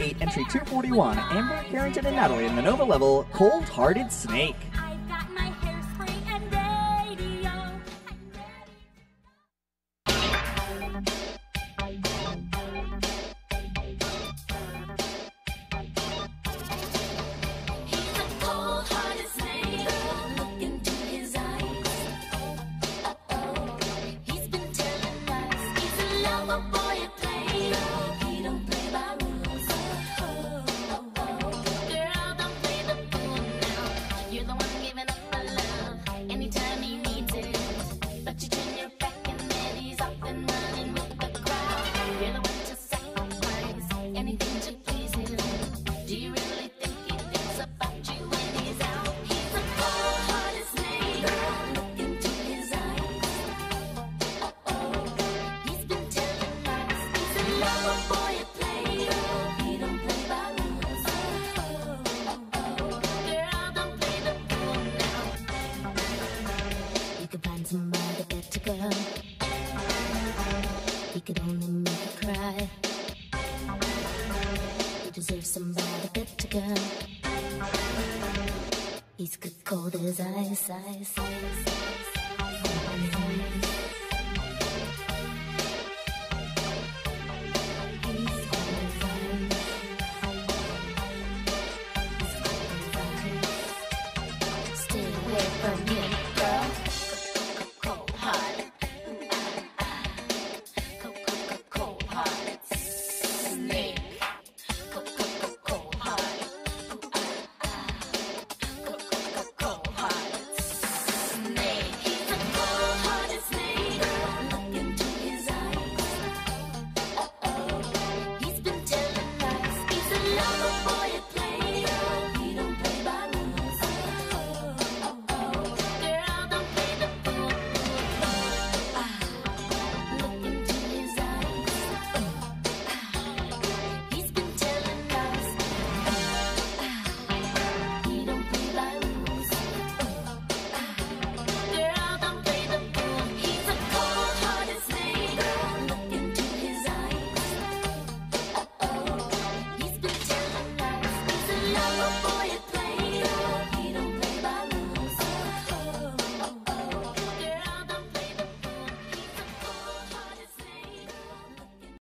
8, entry 241, Amber, Kherington, and Natalie in the Nova level, Cold-Hearted Snake. I've got my hairspray and radio. He's a cold-hearted snake. Look into his eyes. Uh-oh, he's been telling lies. He's a lover boy at play. He don't play by rules. Girl, don't play the fool now. You're the one giving up my love anytime he needs it. But you turn your back and then he's off and running with the crowd. You're the one to sacrifice anything to please him. Do you really think he thinks about you when he's out? He's a cold-hearted snake. Look into his eyes. Uh-oh, he's been telling lies. He's a lover boy at play. He don't play by rules. Girl, don't play the fool now. You could find somebody better, girl. He could only make you cry. You deserve somebody better, girl. He's good cold as ice, ice, ice, ice.